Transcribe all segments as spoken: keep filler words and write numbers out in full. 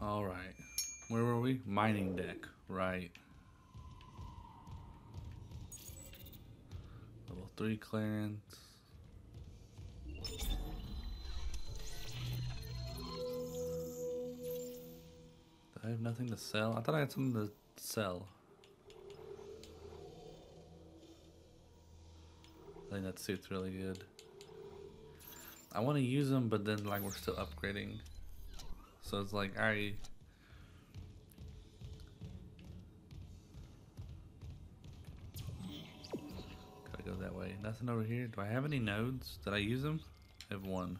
Alright. Where were we? Mining deck. Right. Level three clearance. I have nothing to sell. I thought I had something to sell. I think that suit's really good. I want to use them, but then like we're still upgrading. So it's like I gotta go that way. Nothing over here. Do I have any nodes? Did I use them? I have one.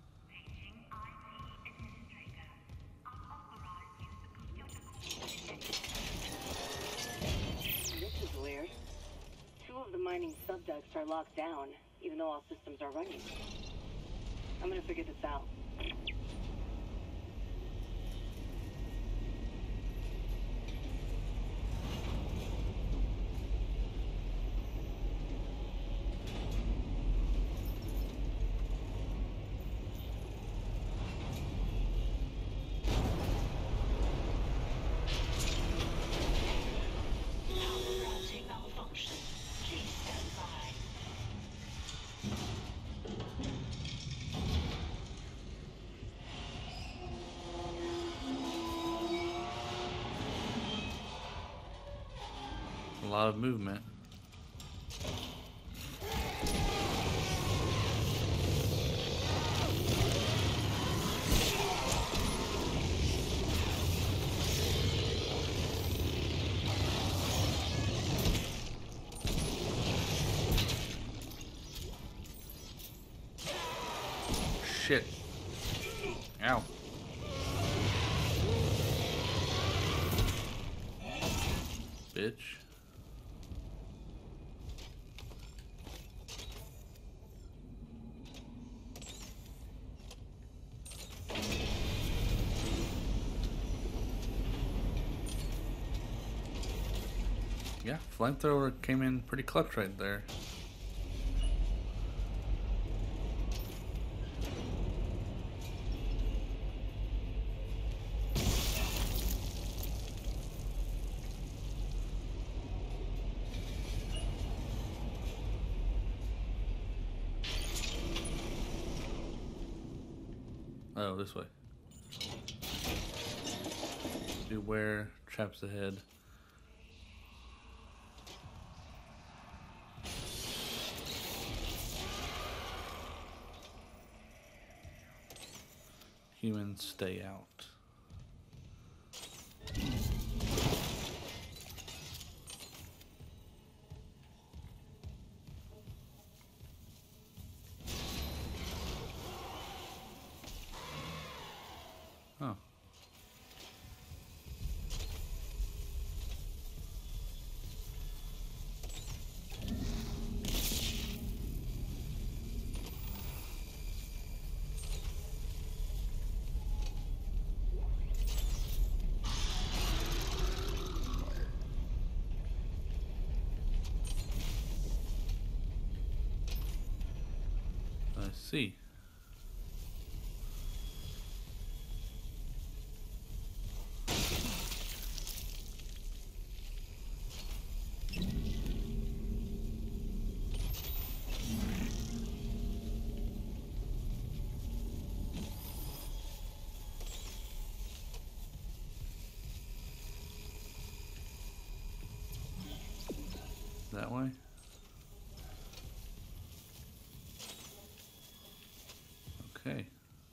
Mining subducts are locked down, even though all systems are running. I'm gonna figure this out. A lot of movement. Shit. Ow. Bitch. Yeah, flamethrower came in pretty clutch right there. Oh, this way. Beware, traps ahead. Humans stay out. Oh. I see. That way? Okay.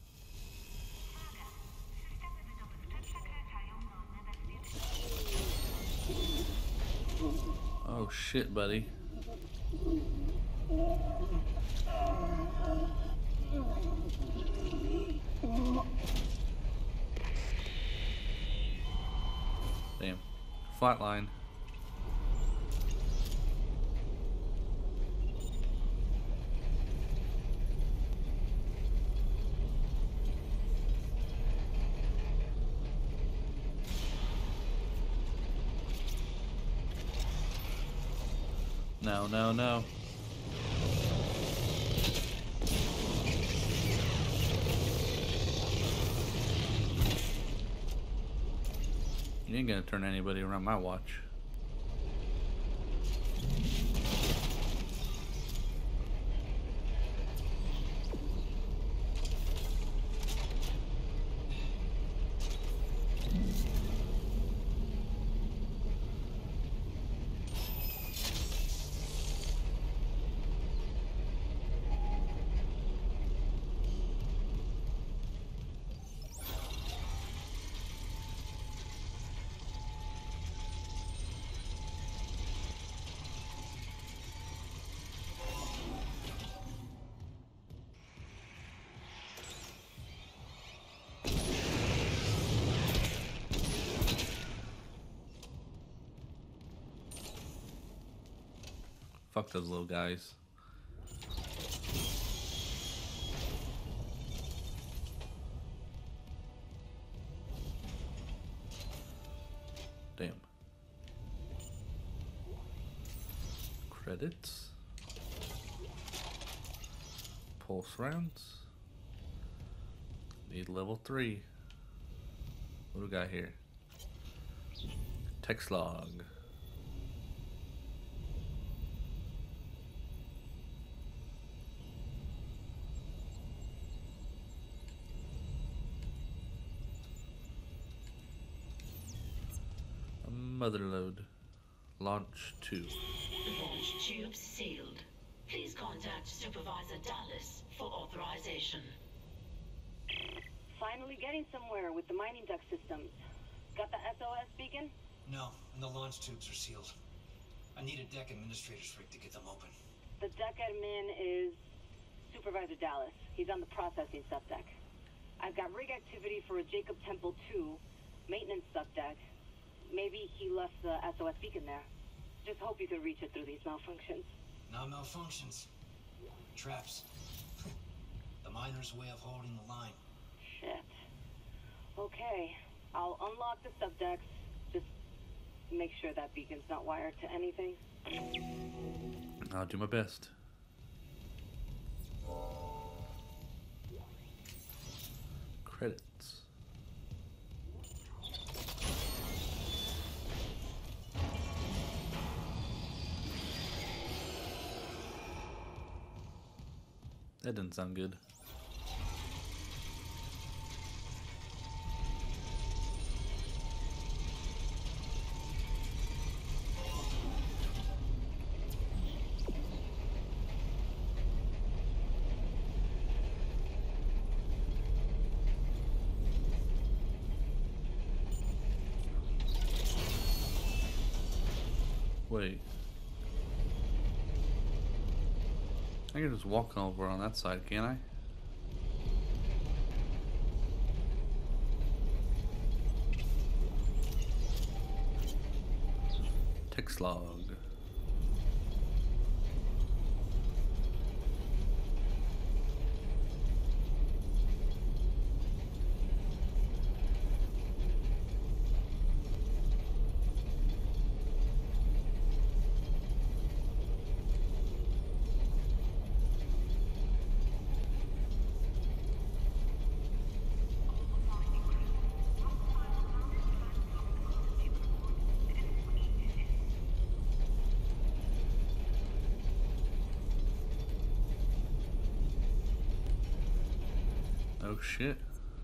Oh shit, buddy. Damn. Flatline. No, no, no. You ain't gonna turn anybody around my watch. Fuck those little guys. Damn. Credits. Pulse rounds. Need level three. What do we got here? Text log. Motherload. Launch two. Launch tubes sealed. Please contact Supervisor Dallas for authorization. Finally getting somewhere with the mining duct systems. Got the S O S beacon? No, and the launch tubes are sealed. I need a deck administrator's rig to get them open. The deck admin is Supervisor Dallas. He's on the processing subdeck. I've got rig activity for a Jacob Temple two maintenance subdeck. Maybe he left the S O S beacon there. Just hope you can reach it through these malfunctions. Not malfunctions. Traps. The miner's way of holding the line. Shit. Okay, I'll unlock the subdecks. Just make sure that beacon's not wired to anything. I'll do my best. Credits. That didn't sound good. Wait. I can just walk over on that side, can't I? Text log. Oh shit.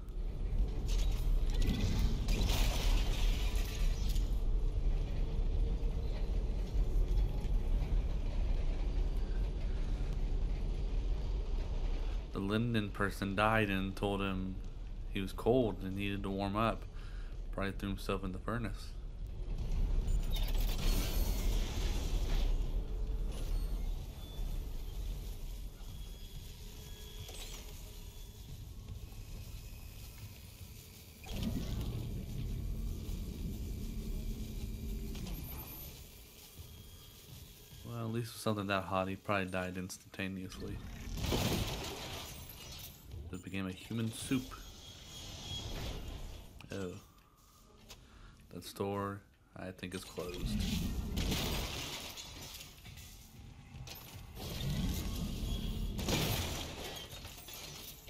The Linden person died and told him he was cold and needed to warm up. Probably threw himself in the furnace. Well, at least with something that hot, he probably died instantaneously. It became a human soup. Oh. That store, I think, is closed.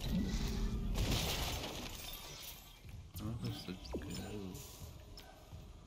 Oh, there's the go.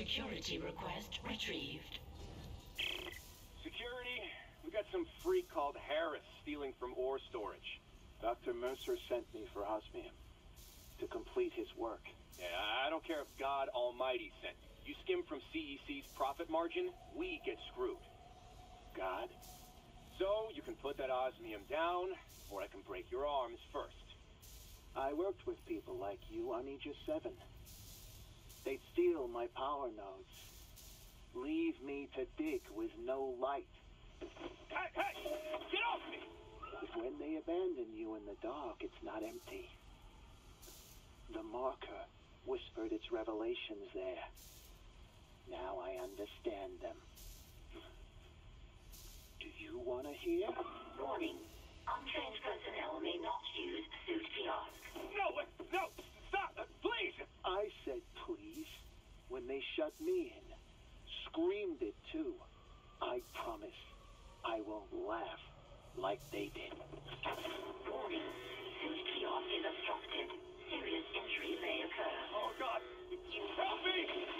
Security request retrieved. Security, we got some freak called Harris stealing from ore storage. Doctor Mercer sent me for osmium to complete his work. Yeah, I don't care if God Almighty sent you. You skim from C E C's profit margin, we get screwed. God? So, you can put that osmium down, or I can break your arms first. I worked with people like you on Aegis seven. They'd steal my power nodes. Leave me to dig with no light. Hey, hey! Get off me! But when they abandon you in the dark, it's not empty. The marker whispered its revelations there. Now I understand them. Do you want to hear? Warning. Untrained personnel may not use suit kiosk. No, wait, no! Stop! Uh, please! I said please when they shut me in. Screamed it too. I promise I won't laugh like they did. Warning. Suit kiosk is obstructed. Serious injury may occur. Oh, God! Help me!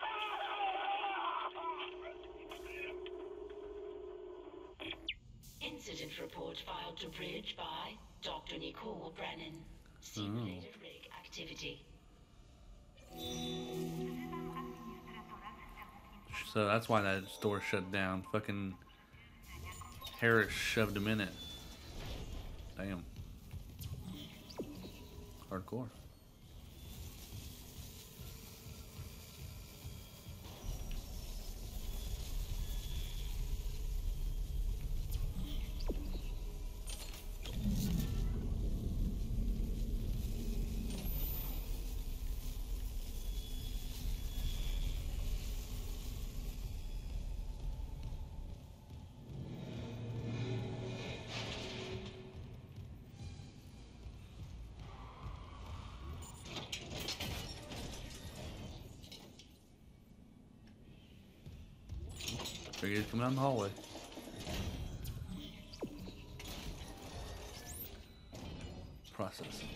Incident report filed to Bridge by Doctor Nicole Brennan. Simulated rig activity. So that's why that store shut down. Fucking Harris shoved him in it. Damn. Hardcore. Figured he'd come down the hallway. Processing.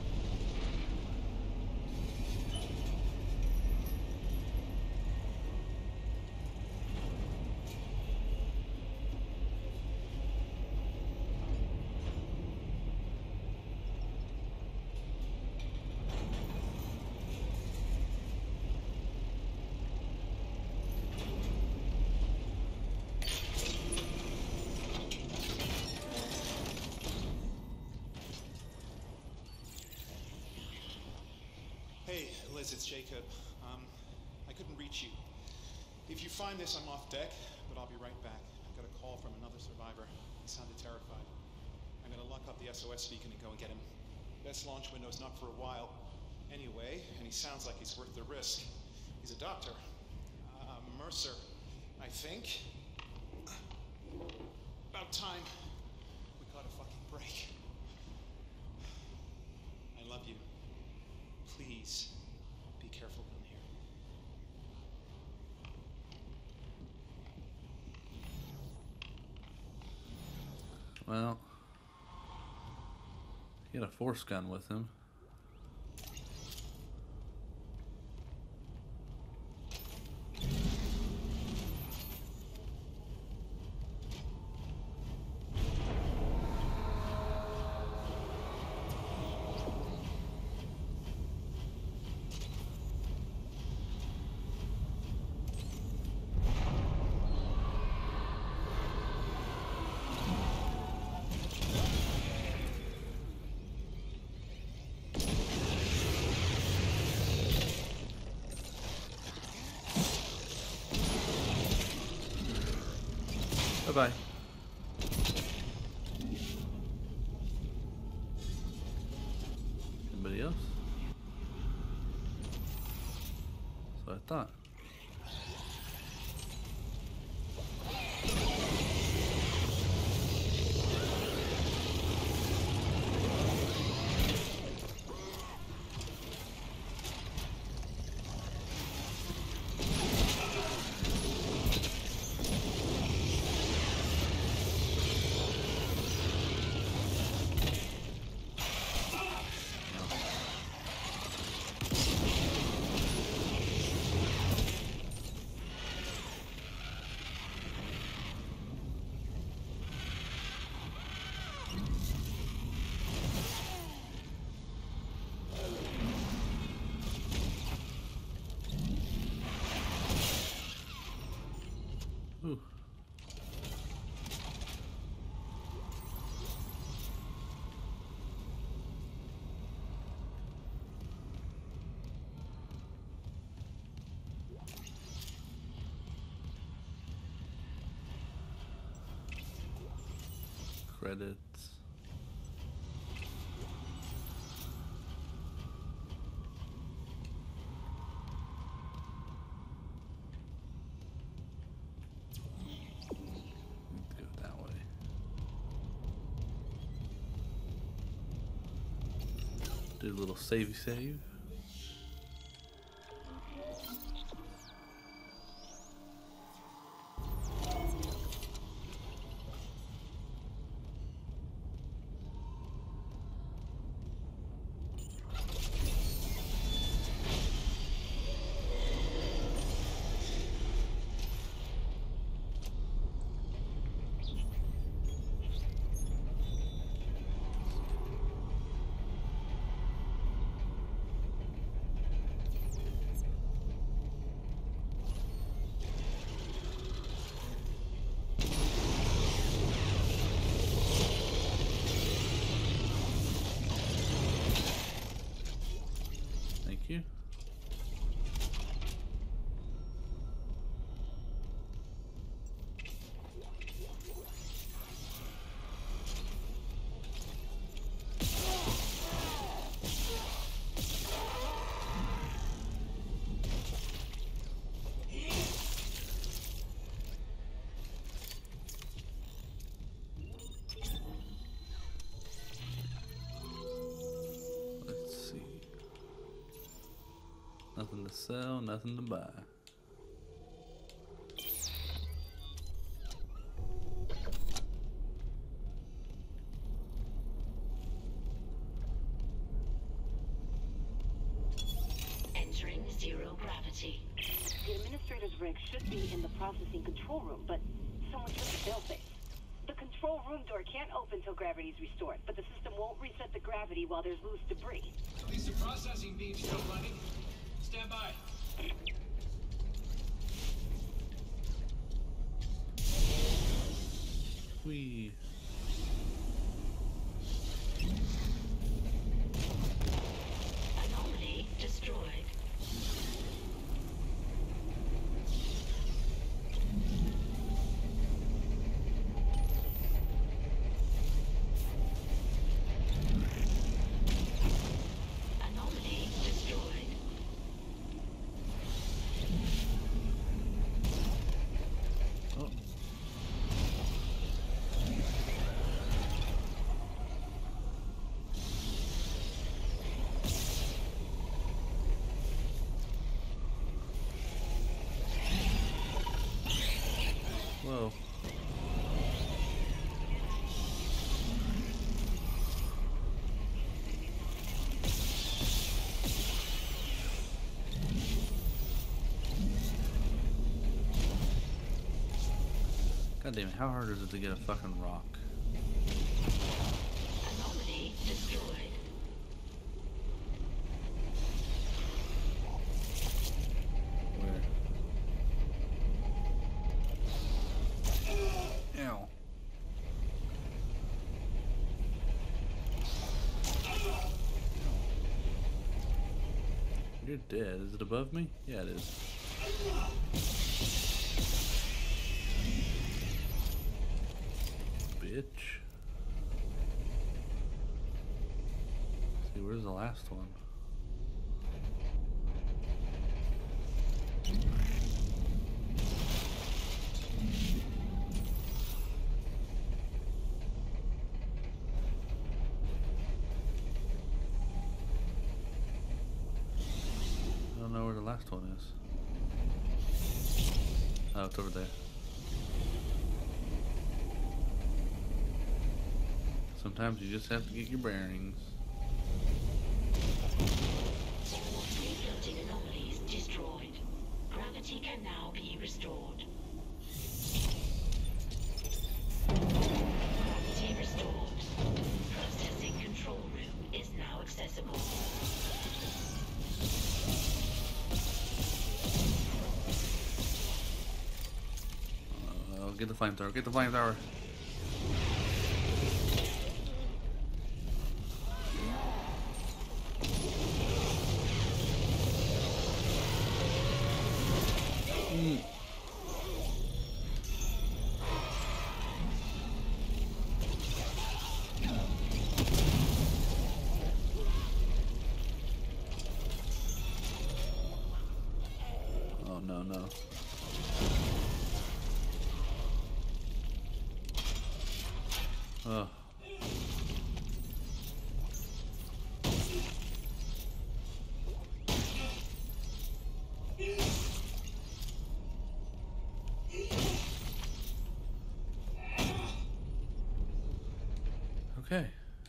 Hey, Liz, it's Jacob. Um, I couldn't reach you. If you find this, I'm off deck, but I'll be right back. I got a call from another survivor. He sounded terrified. I'm gonna lock up the S O S beacon and go and get him. Best launch window's not for a while. Anyway, and he sounds like he's worth the risk. He's a doctor. Uh, Mercer, I think. About time. We caught a fucking break. I love you. Please, be careful down here. Well, he had a force gun with him. Bye-bye. Anybody else? So I thought. Ooh. Credits. Let's go that way. Do a little savey save. Thank you. Let's see. Nothing to sell, nothing to buy. Entering zero gravity. The administrator's rig should be in the processing control room, but someone took the failsafe. The control room door can't open till gravity is restored, but the system won't reset the gravity while there's loose debris. At least the processing beam's still running. Stand by. Whee. Anomaly destroyed. Anomaly destroyed. Oh. Whoa. God damn it, how hard is it to get a fucking rock? Anomaly destroyed. Where? Ow. You're dead. Is it above me? Yeah, it is. Bitch. See, where's the last one? I don't know where the last one is. Oh, it's over there. Sometimes you just have to get your bearings. Three floating anomalies destroyed. Gravity can now be restored. Gravity restored. Processing control room is now accessible. Get the flamethrower. Get the flamethrower. Mm. Oh no no. Oh. Okay.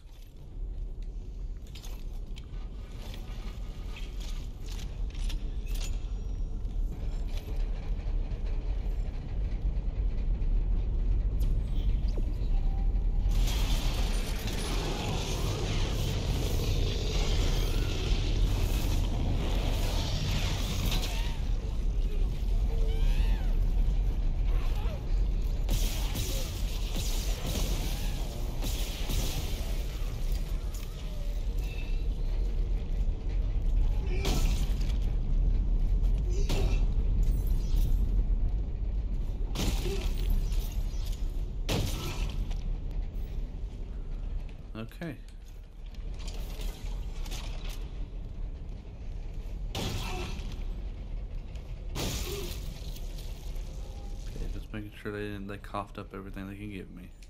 Okay. Okay, just making sure they didn't, they coughed up everything they can give me.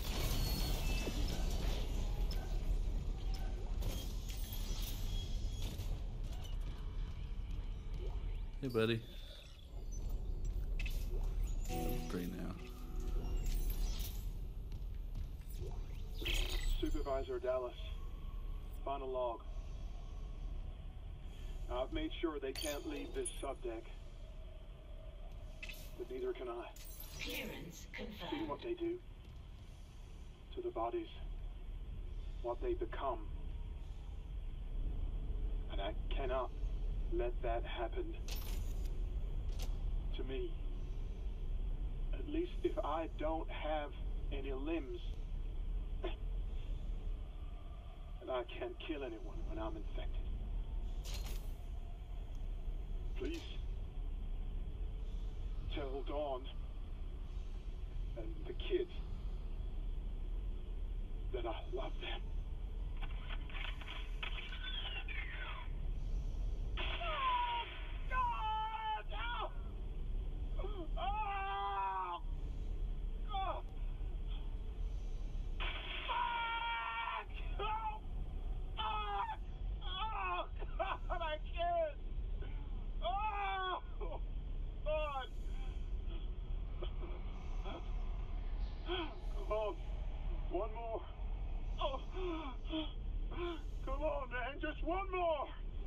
Hey, buddy. Three now. Supervisor Dallas, final log. I've made sure they can't leave this subdeck, but neither can I. Clearance See confirmed. what they do to the bodies, what they become, and I cannot let that happen to me. At least if I don't have any limbs, and I can't kill anyone when I'm infected. Please tell Dawn and the kids that I love them. One more. Oh, come on, man, just one more.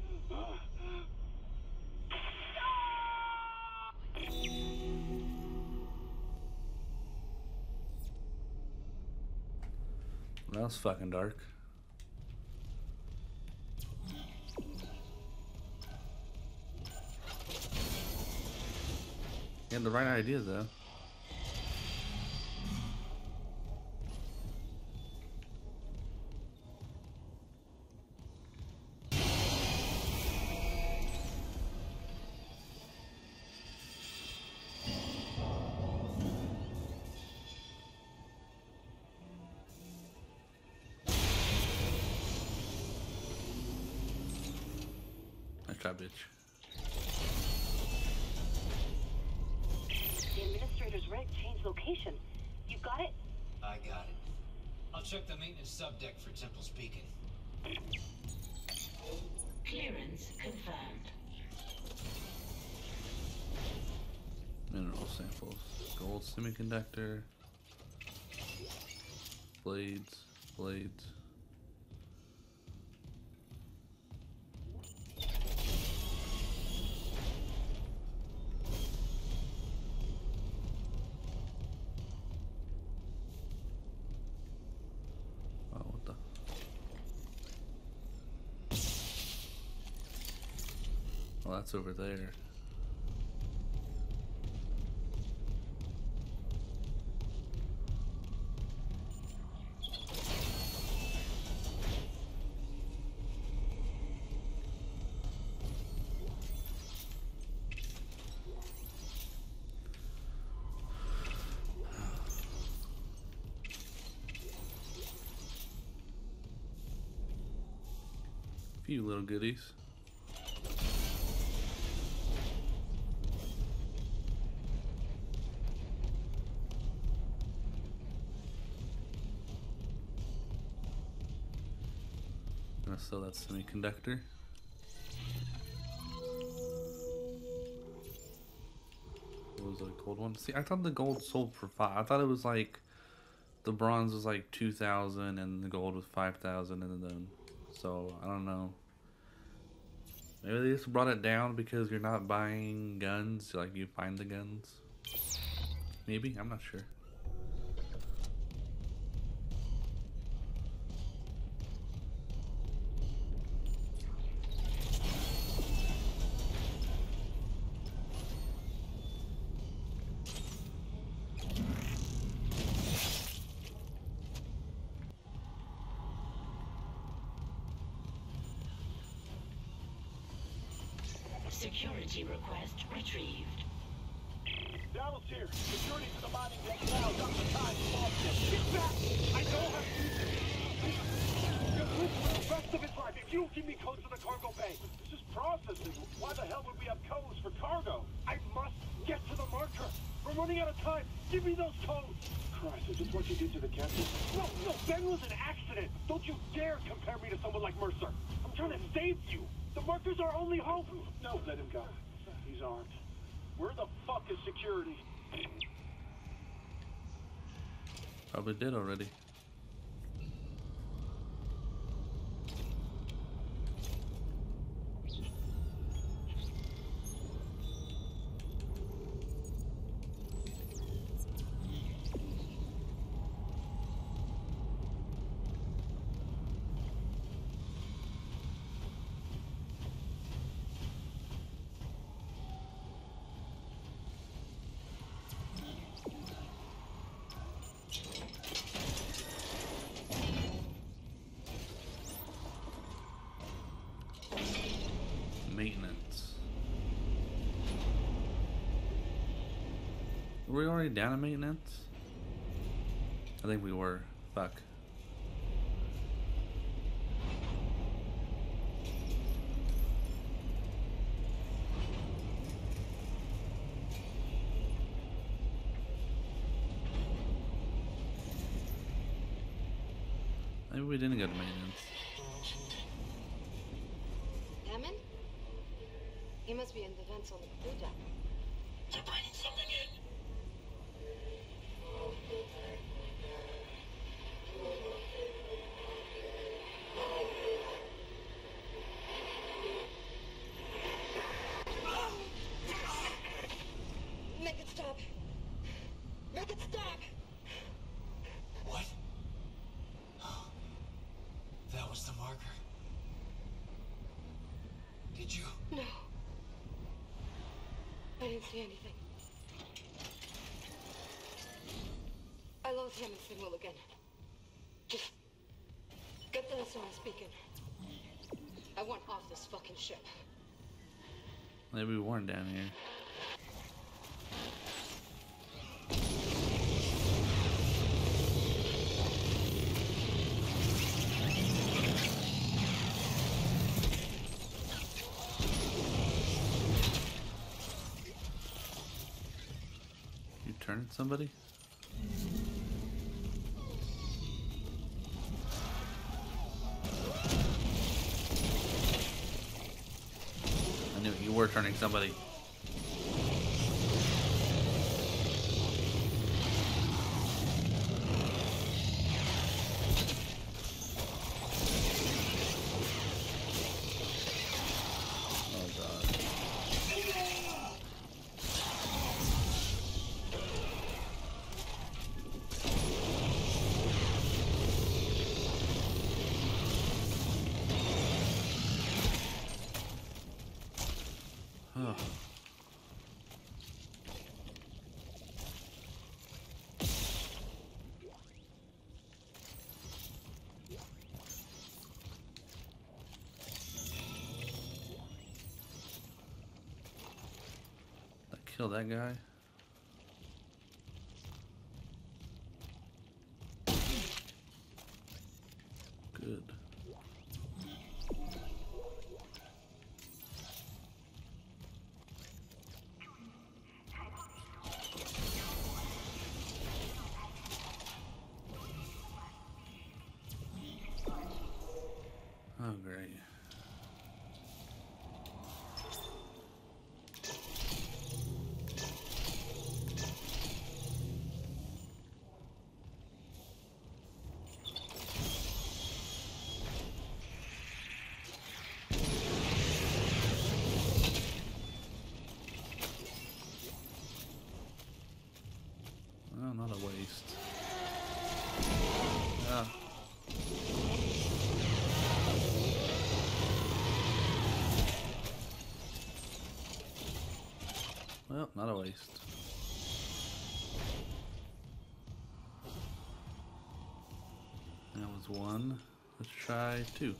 That was fucking dark. He had the right idea though. Nice job, bitch. The administrator's rig changed location. You got it? I got it. I'll check the maintenance subdeck for Temple's Beacon. Clearance confirmed. Mineral samples. Gold semiconductor. Blades. Blades. Oh, what the? Well, that's over there. few little goodies. Gonna sell that semiconductor. What was it, a gold one? See, I thought the gold sold for five. I thought it was like the bronze was like two thousand and the gold was five thousand, and then so I don't know. Maybe they just brought it down because you're not buying guns, like you find the guns. Maybe, I'm not sure. Security request retrieved. Dallas here. Security to the mining deck now. Doctor Time, Boston. Get back! I don't have to. Just live for the rest of his life. If you don't give me codes to the cargo bay, this is processing. Why the hell would we have codes for cargo? I must get to the marker. We're running out of time. Give me those codes. Christ, is this what you did to the captain? No, no, Ben was an accident. Don't you dare compare me to someone like Mercer. I'm trying to save you. The marker's our only hope. No, let him go. He's armed. Where the fuck is security? Probably did already. Maintenance. Were we already down in maintenance? I think we were. Fuck. Maybe we didn't go to maintenance. Hammond? He must be in the vents on the crew deck. They're bringing something in. Make it stop! Make it stop! What? That was the marker. Did you? No. I didn't see anything. I lost Hammond's signal again. Just get the S O S beacon. I want off this fucking ship. Maybe we weren't down here. You turned somebody? I knew you were turning somebody. Oh god. Oh. Did I kill that guy? Good. Oh, not a waste. Yeah. Well, not a waste. That was one. Let's try two.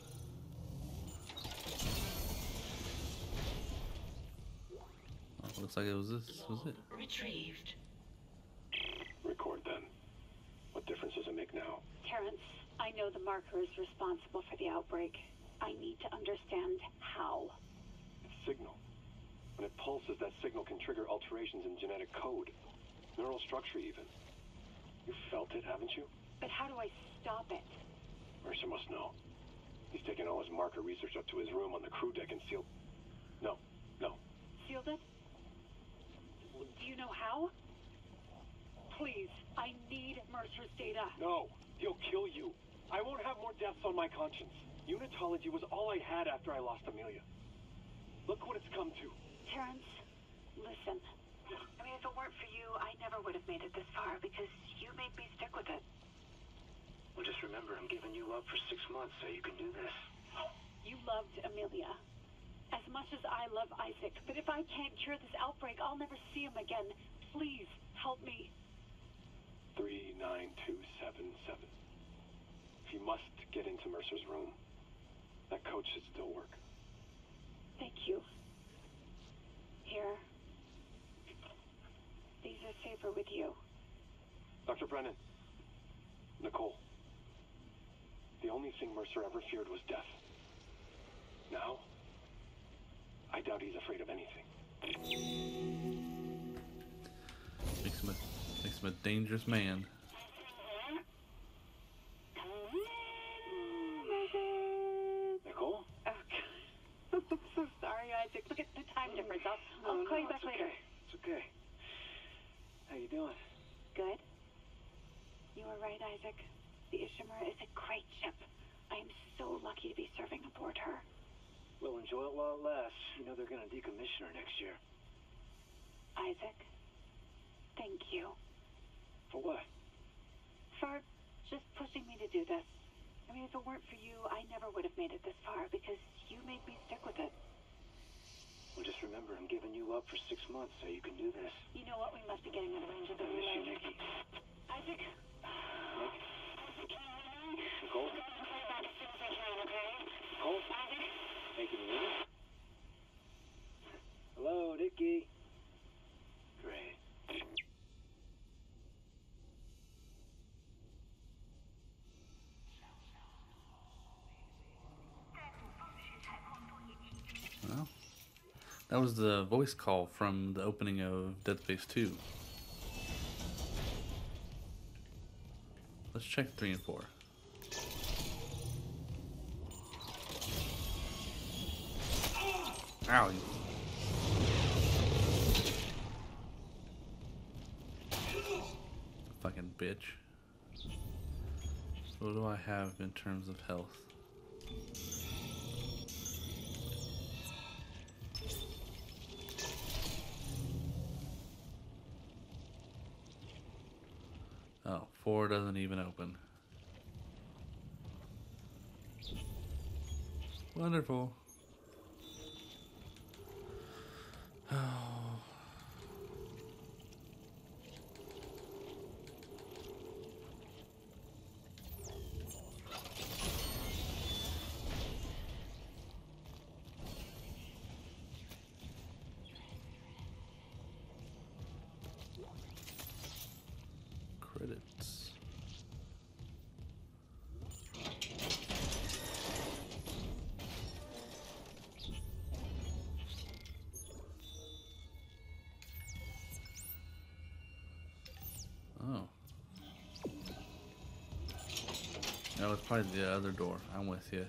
Oh, looks like it was this. Was it? Retrieved. Record then. What difference does it make now? Terrence, I know the marker is responsible for the outbreak. I need to understand how. It's signal. When it pulses, that signal can trigger alterations in genetic code. Neural structure, even. You felt it, haven't you? But how do I stop it? Mercer must know. He's taken all his marker research up to his room on the crew deck and sealed... No, no. Sealed it? Do you know how? Please, I need Mercer's data. No, he'll kill you. I won't have more deaths on my conscience. Unitology was all I had after I lost Amelia. Look what it's come to. Terrence, listen. I mean, if it weren't for you, I never would have made it this far because you made me stick with it. Well, just remember, I'm giving you up for six months so you can do this. You loved Amelia as much as I love Isaac, but if I can't cure this outbreak, I'll never see him again. Please, help me. three nine two seven seven. If you must get into Mercer's room, that code should still work. Thank you. Here. These are safer with you. Doctor Brennan. Nicole. The only thing Mercer ever feared was death. Now, I doubt he's afraid of anything. Makes him a, makes him a dangerous man. Nicole? Oh, God. I'm so sorry, Isaac. Look at the time difference. I'll, I'll No, call no, you back it's later. okay. It's okay. How you doing? Good. You were right, Isaac. The Ishimura is a great ship. I am so lucky to be serving aboard her. We'll enjoy it while it lasts. You know they're going to decommission her next year. Isaac, thank you For what? for just pushing me to do this. I mean, if it weren't for you, I never would have made it this far because you made me stick with it. Well, just remember, I'm giving you up for six months so you can do this. You know what? We must be getting in range of the I miss you, relay. Nikki. Isaac, Nick? Nicole? Nicole? Hey, can you hear me? Hello, Nikki. Great. Well, that was the voice call from the opening of Dead Space two. Let's check three and four. Ow. You fucking bitch. What do I have in terms of health? Oh, four doesn't even open. Wonderful. Oh. Credits. Oh. No, it's probably the other door. I'm with you.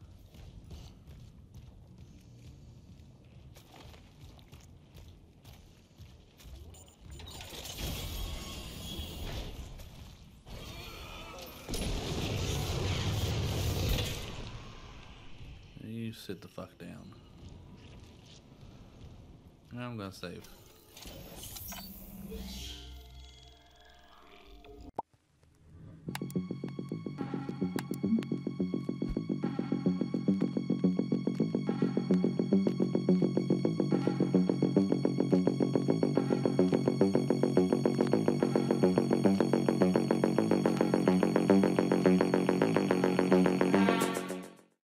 You sit the fuck down. I'm gonna save.